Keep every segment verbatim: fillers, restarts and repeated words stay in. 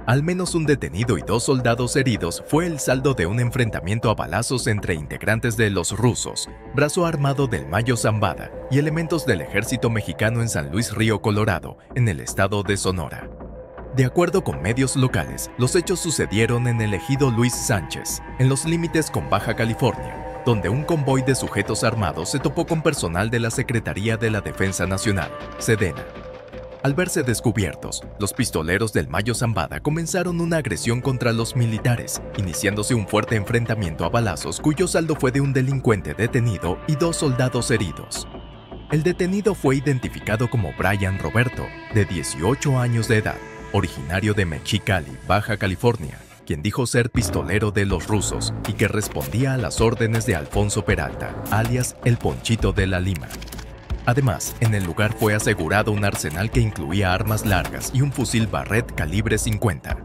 Al menos un detenido y dos soldados heridos fue el saldo de un enfrentamiento a balazos entre integrantes de los rusos, brazo armado del Mayo Zambada, y elementos del ejército mexicano en San Luis Río Colorado, en el estado de Sonora. De acuerdo con medios locales, los hechos sucedieron en el ejido Luis Sánchez, en los límites con Baja California, donde un convoy de sujetos armados se topó con personal de la Secretaría de la Defensa Nacional, Sedena. Al verse descubiertos, los pistoleros del Mayo Zambada comenzaron una agresión contra los militares, iniciándose un fuerte enfrentamiento a balazos cuyo saldo fue de un delincuente detenido y dos soldados heridos. El detenido fue identificado como Brian Roberto, de dieciocho años de edad, originario de Mexicali, Baja California, quien dijo ser pistolero de los rusos y que respondía a las órdenes de Alfonso Peralta, alias El Ponchito de la Lima. Además, en el lugar fue asegurado un arsenal que incluía armas largas y un fusil Barrett calibre cincuenta.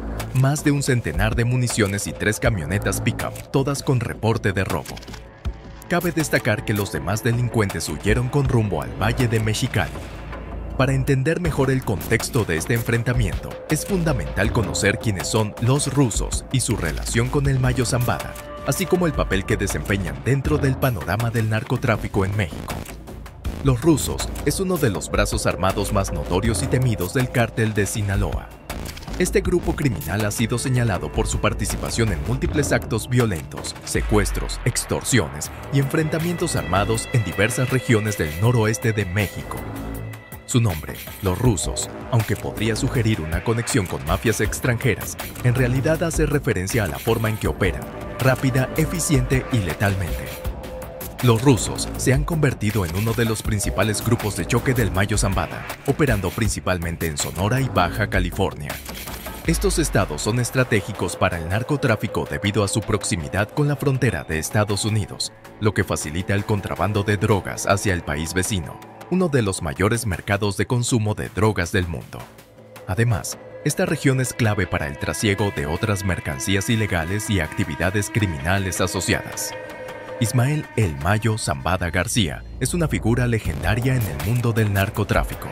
Más de un centenar de municiones y tres camionetas pick-up, todas con reporte de robo. Cabe destacar que los demás delincuentes huyeron con rumbo al Valle de Mexicali. Para entender mejor el contexto de este enfrentamiento, es fundamental conocer quiénes son los rusos y su relación con el Mayo Zambada, así como el papel que desempeñan dentro del panorama del narcotráfico en México. Los rusos es uno de los brazos armados más notorios y temidos del cártel de Sinaloa. Este grupo criminal ha sido señalado por su participación en múltiples actos violentos, secuestros, extorsiones y enfrentamientos armados en diversas regiones del noroeste de México. Su nombre, los rusos, aunque podría sugerir una conexión con mafias extranjeras, en realidad hace referencia a la forma en que operan, rápida, eficiente y letalmente. Los rusos se han convertido en uno de los principales grupos de choque del Mayo Zambada, operando principalmente en Sonora y Baja California. Estos estados son estratégicos para el narcotráfico debido a su proximidad con la frontera de Estados Unidos, lo que facilita el contrabando de drogas hacia el país vecino, uno de los mayores mercados de consumo de drogas del mundo. Además, esta región es clave para el trasiego de otras mercancías ilegales y actividades criminales asociadas. Ismael El Mayo Zambada García es una figura legendaria en el mundo del narcotráfico.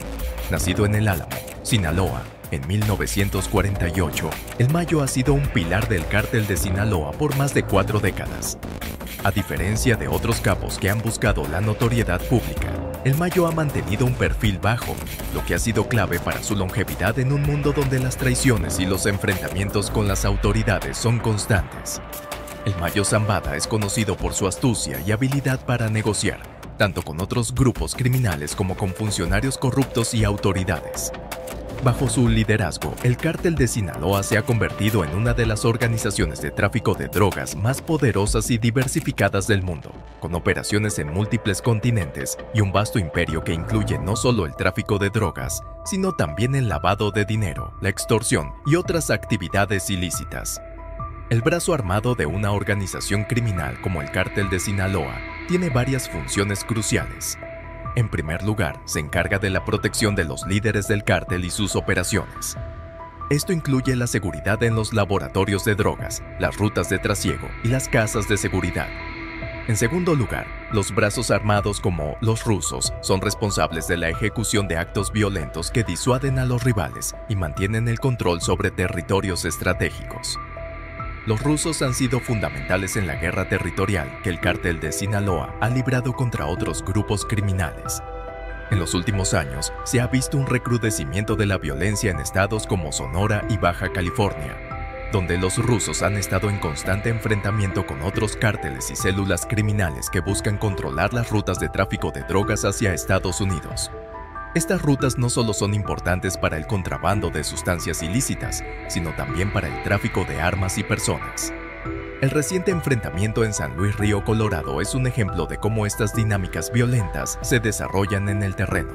Nacido en El Álamo, Sinaloa, en mil novecientos cuarenta y ocho, El Mayo ha sido un pilar del cártel de Sinaloa por más de cuatro décadas. A diferencia de otros capos que han buscado la notoriedad pública, El Mayo ha mantenido un perfil bajo, lo que ha sido clave para su longevidad en un mundo donde las traiciones y los enfrentamientos con las autoridades son constantes. El Mayo Zambada es conocido por su astucia y habilidad para negociar, tanto con otros grupos criminales como con funcionarios corruptos y autoridades. Bajo su liderazgo, el cártel de Sinaloa se ha convertido en una de las organizaciones de tráfico de drogas más poderosas y diversificadas del mundo, con operaciones en múltiples continentes y un vasto imperio que incluye no solo el tráfico de drogas, sino también el lavado de dinero, la extorsión y otras actividades ilícitas. El brazo armado de una organización criminal como el Cártel de Sinaloa tiene varias funciones cruciales. En primer lugar, se encarga de la protección de los líderes del cártel y sus operaciones. Esto incluye la seguridad en los laboratorios de drogas, las rutas de trasiego y las casas de seguridad. En segundo lugar, los brazos armados como los rusos son responsables de la ejecución de actos violentos que disuaden a los rivales y mantienen el control sobre territorios estratégicos. Los rusos han sido fundamentales en la guerra territorial que el cártel de Sinaloa ha librado contra otros grupos criminales. En los últimos años, se ha visto un recrudecimiento de la violencia en estados como Sonora y Baja California, donde los rusos han estado en constante enfrentamiento con otros cárteles y células criminales que buscan controlar las rutas de tráfico de drogas hacia Estados Unidos. Estas rutas no solo son importantes para el contrabando de sustancias ilícitas, sino también para el tráfico de armas y personas. El reciente enfrentamiento en San Luis Río Colorado es un ejemplo de cómo estas dinámicas violentas se desarrollan en el terreno.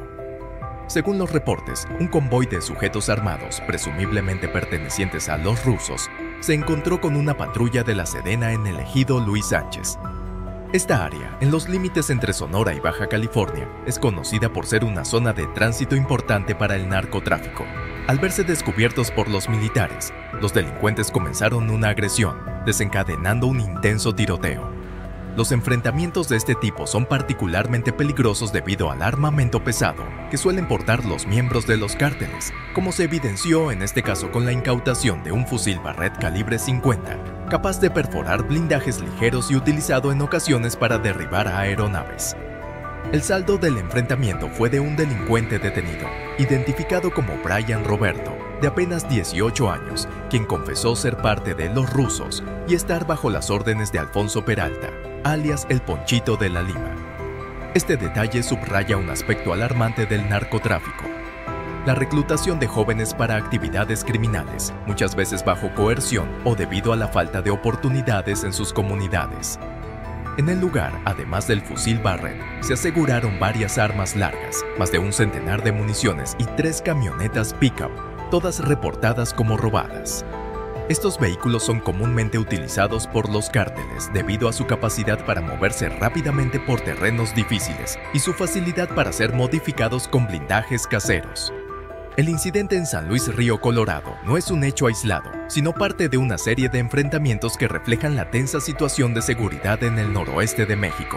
Según los reportes, un convoy de sujetos armados, presumiblemente pertenecientes a los rusos, se encontró con una patrulla de la Sedena en el ejido Luis Sánchez. Esta área, en los límites entre Sonora y Baja California, es conocida por ser una zona de tránsito importante para el narcotráfico. Al verse descubiertos por los militares, los delincuentes comenzaron una agresión, desencadenando un intenso tiroteo. Los enfrentamientos de este tipo son particularmente peligrosos debido al armamento pesado que suelen portar los miembros de los cárteles, como se evidenció en este caso con la incautación de un fusil Barrett calibre cincuenta, capaz de perforar blindajes ligeros y utilizado en ocasiones para derribar aeronaves. El saldo del enfrentamiento fue de un delincuente detenido, identificado como Brian Roberto, de apenas dieciocho años, quien confesó ser parte de los rusos y estar bajo las órdenes de Alfonso Peralta, alias el Ponchito de la Lima. Este detalle subraya un aspecto alarmante del narcotráfico: la reclutación de jóvenes para actividades criminales, muchas veces bajo coerción o debido a la falta de oportunidades en sus comunidades. En el lugar, además del fusil Barrett, se aseguraron varias armas largas, más de un centenar de municiones y tres camionetas pick-up, todas reportadas como robadas. Estos vehículos son comúnmente utilizados por los cárteles debido a su capacidad para moverse rápidamente por terrenos difíciles y su facilidad para ser modificados con blindajes caseros. El incidente en San Luis Río Colorado no es un hecho aislado, sino parte de una serie de enfrentamientos que reflejan la tensa situación de seguridad en el noroeste de México.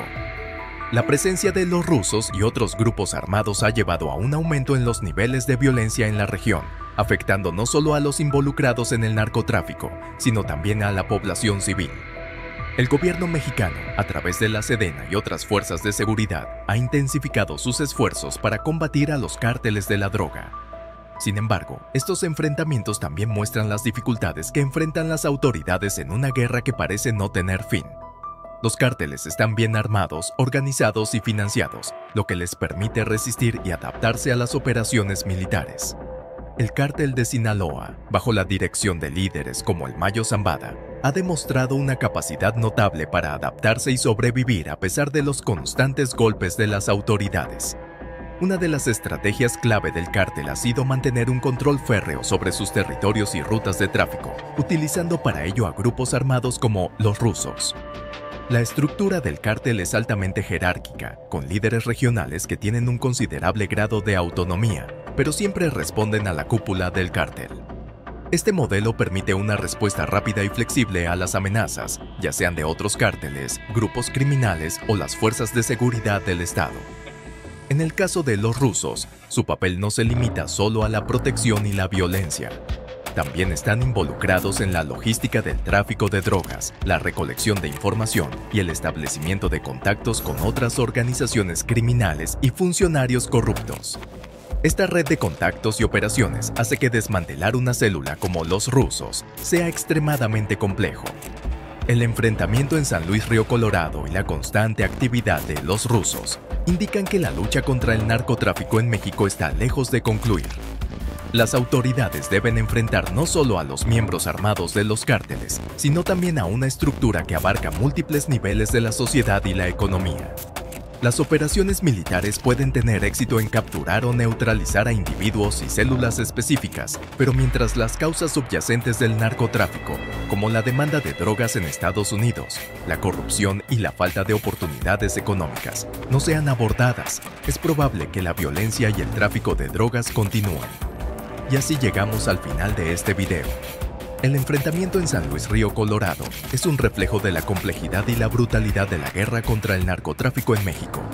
La presencia de los rusos y otros grupos armados ha llevado a un aumento en los niveles de violencia en la región, afectando no solo a los involucrados en el narcotráfico, sino también a la población civil. El gobierno mexicano, a través de la Sedena y otras fuerzas de seguridad, ha intensificado sus esfuerzos para combatir a los cárteles de la droga. Sin embargo, estos enfrentamientos también muestran las dificultades que enfrentan las autoridades en una guerra que parece no tener fin. Los cárteles están bien armados, organizados y financiados, lo que les permite resistir y adaptarse a las operaciones militares. El cártel de Sinaloa, bajo la dirección de líderes como el Mayo Zambada, ha demostrado una capacidad notable para adaptarse y sobrevivir a pesar de los constantes golpes de las autoridades. Una de las estrategias clave del cártel ha sido mantener un control férreo sobre sus territorios y rutas de tráfico, utilizando para ello a grupos armados como los rusos. La estructura del cártel es altamente jerárquica, con líderes regionales que tienen un considerable grado de autonomía, pero siempre responden a la cúpula del cártel. Este modelo permite una respuesta rápida y flexible a las amenazas, ya sean de otros cárteles, grupos criminales o las fuerzas de seguridad del Estado. En el caso de los rusos, su papel no se limita solo a la protección y la violencia. También están involucrados en la logística del tráfico de drogas, la recolección de información y el establecimiento de contactos con otras organizaciones criminales y funcionarios corruptos. Esta red de contactos y operaciones hace que desmantelar una célula como los rusos sea extremadamente complejo. El enfrentamiento en San Luis Río Colorado y la constante actividad de los rusos indican que la lucha contra el narcotráfico en México está lejos de concluir. Las autoridades deben enfrentar no solo a los miembros armados de los cárteles, sino también a una estructura que abarca múltiples niveles de la sociedad y la economía. Las operaciones militares pueden tener éxito en capturar o neutralizar a individuos y células específicas, pero mientras las causas subyacentes del narcotráfico, como la demanda de drogas en Estados Unidos, la corrupción y la falta de oportunidades económicas, no sean abordadas, es probable que la violencia y el tráfico de drogas continúen. Y así llegamos al final de este video. El enfrentamiento en San Luis Río Colorado es un reflejo de la complejidad y la brutalidad de la guerra contra el narcotráfico en México.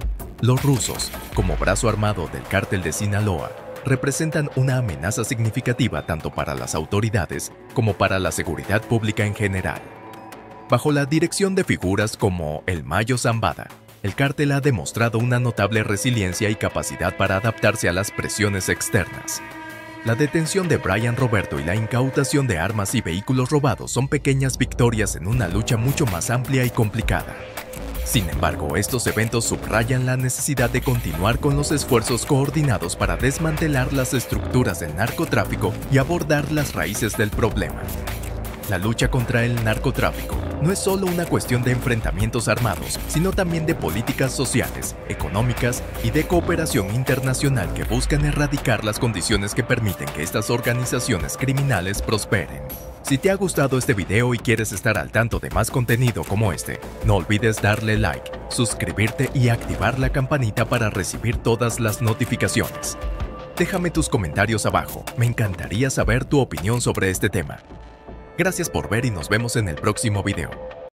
Los rusos, como brazo armado del cártel de Sinaloa, representan una amenaza significativa tanto para las autoridades como para la seguridad pública en general. Bajo la dirección de figuras como el Mayo Zambada, el cártel ha demostrado una notable resiliencia y capacidad para adaptarse a las presiones externas. La detención de Brian Roberto y la incautación de armas y vehículos robados son pequeñas victorias en una lucha mucho más amplia y complicada. Sin embargo, estos eventos subrayan la necesidad de continuar con los esfuerzos coordinados para desmantelar las estructuras del narcotráfico y abordar las raíces del problema. La lucha contra el narcotráfico no es solo una cuestión de enfrentamientos armados, sino también de políticas sociales, económicas y de cooperación internacional que buscan erradicar las condiciones que permiten que estas organizaciones criminales prosperen. Si te ha gustado este video y quieres estar al tanto de más contenido como este, no olvides darle like, suscribirte y activar la campanita para recibir todas las notificaciones. Déjame tus comentarios abajo, me encantaría saber tu opinión sobre este tema. Gracias por ver y nos vemos en el próximo video.